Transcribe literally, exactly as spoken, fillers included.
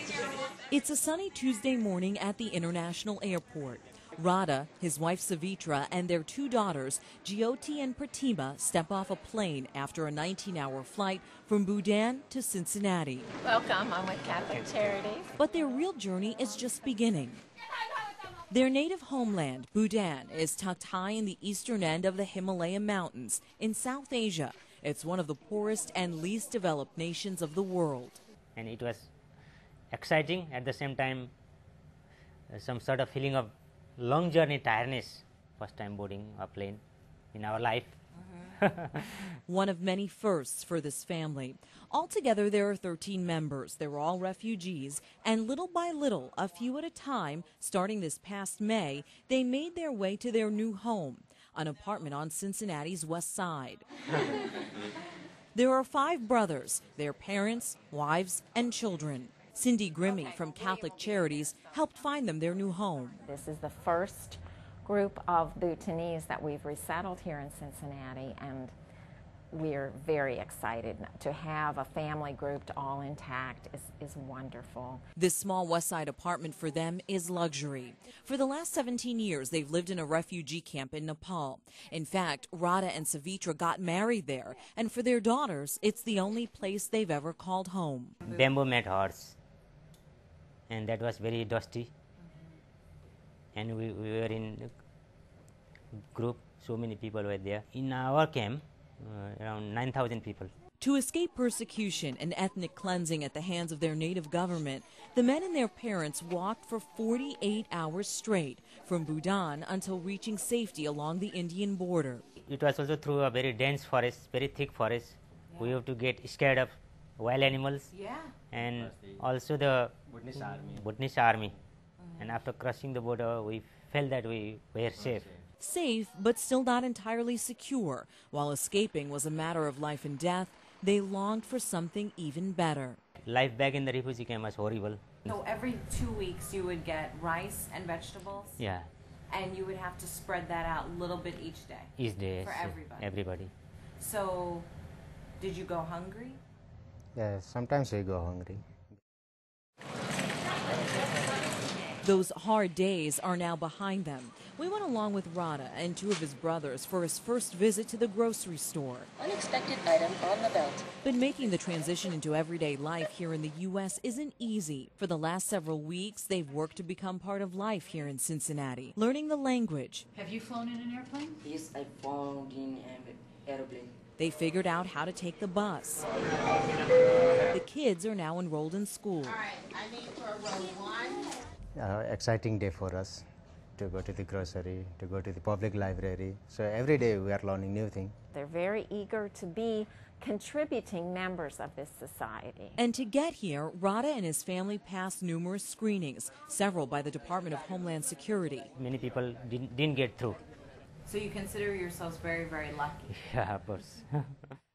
It's a sunny Tuesday morning at the international airport. Radha, his wife Savitra, and their two daughters, Jyoti and Pratima, step off a plane after a nineteen hour flight from Bhutan to Cincinnati. Welcome, I'm with Catholic Charities. But their real journey is just beginning. Their native homeland, Bhutan, is tucked high in the eastern end of the Himalayan mountains in South Asia. It's one of the poorest and least developed nations of the world. And it was exciting, at the same time, uh, some sort of feeling of long journey tiredness, first time boarding a plane in our life. Mm-hmm. One of many firsts for this family. Altogether, there are thirteen members. They're all refugees, and little by little, a few at a time, starting this past May, they made their way to their new home, an apartment on Cincinnati's west side. There are five brothers, their parents, wives, and children. Cindy Grimmy from Catholic Charities helped find them their new home. This is the first group of Bhutanese that we've resettled here in Cincinnati, and we're very excited to have a family grouped all intact. is, is wonderful. This small West Side apartment for them is luxury. For the last seventeen years, they've lived in a refugee camp in Nepal. In fact, Radha and Savitra got married there, and for their daughters, it's the only place they've ever called home. Bamboo mat huts, and that was very dusty. And we, we were in a group, so many people were there. In our camp, uh, around nine thousand people. To escape persecution and ethnic cleansing at the hands of their native government, the men and their parents walked for forty-eight hours straight from Bhutan until reaching safety along the Indian border. It was also through a very dense forest, very thick forest. Yeah. We have to get scared of wild animals. Yeah. And also the Bhutanese army. Bhutanese army. Mm-hmm. And after crossing the border, we felt that we were safe. Safe, but still not entirely secure. While escaping was a matter of life and death, they longed for something even better. Life back in the refugee camp was horrible. So every two weeks you would get rice and vegetables? Yeah. And you would have to spread that out a little bit each day? Each day, for yes, everybody? Everybody. So, did you go hungry? Yeah, sometimes we go hungry. Those hard days are now behind them. We went along with Radha and two of his brothers for his first visit to the grocery store. Unexpected item on the belt. But making the transition into everyday life here in the U S isn't easy. For the last several weeks, they've worked to become part of life here in Cincinnati, learning the language. Have you flown in an airplane? Yes, I flown in an airplane. They figured out how to take the bus. The kids are now enrolled in school. All right, I need for row one. Uh, exciting day for us to go to the grocery, to go to the public library. So every day we are learning new things. They're very eager to be contributing members of this society. And to get here, Radha and his family passed numerous screenings, several by the Department of Homeland Security. Many people didn't, didn't get through. So you consider yourselves very, very lucky? Yeah, of course.